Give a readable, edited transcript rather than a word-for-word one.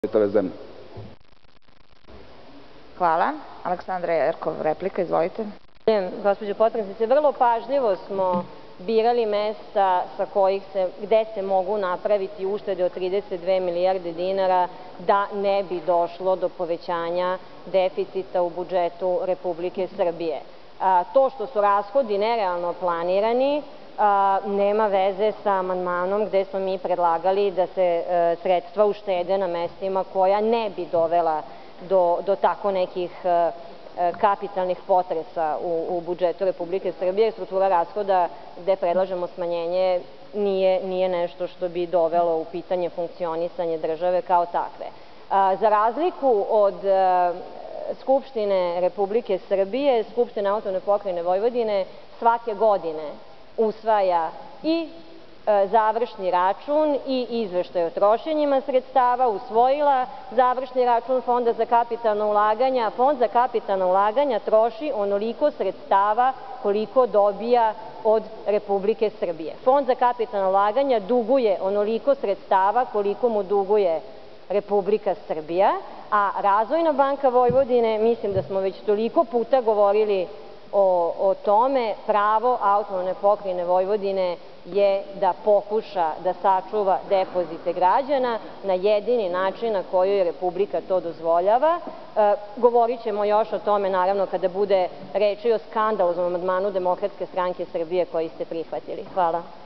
ove zemlje. Hvala. Aleksandra Jerkov, replika, izvolite. Gospođo potpredsednice, vrlo pažljivo smo birali mesta gde se mogu napraviti uštede od 32 milijarde dinara da ne bi došlo do povećanja deficita u budžetu Republike Srbije. To što su rashodi nerealno planirani nema veze sa amandmanom gde smo mi predlagali da se sredstva uštede na mestima koja ne bi dovela do tako nekih kapitalnih potresa u budžetu Republike Srbije. Struktura rashoda gde predlažemo smanjenje nije nešto što bi dovelo u pitanje funkcionisanje države kao takve. Za razliku od Skupštine Republike Srbije, Skupština Autonomne pokrajine Vojvodine svake godine usvaja i završni račun i izveštaj o trošenjima sredstava, usvojila završni račun Fonda za kapitalna ulaganja. Fond za kapitalna ulaganja troši onoliko sredstava koliko dobija od Republike Srbije. Fond za kapitalna ulaganja duguje onoliko sredstava koliko mu duguje Republika Srbija, a Razvojna banka Vojvodine, mislim da smo već toliko puta govorili o tome, pravo Autonomne pokrajine Vojvodine je da pokuša da sačuva depozite građana na jedini način na koji Republika to dozvoljava. Govorit ćemo još o tome, naravno, kada bude reči o skandaloznom amandmanu Demokratske stranke Srbije koji ste prihvatili. Hvala.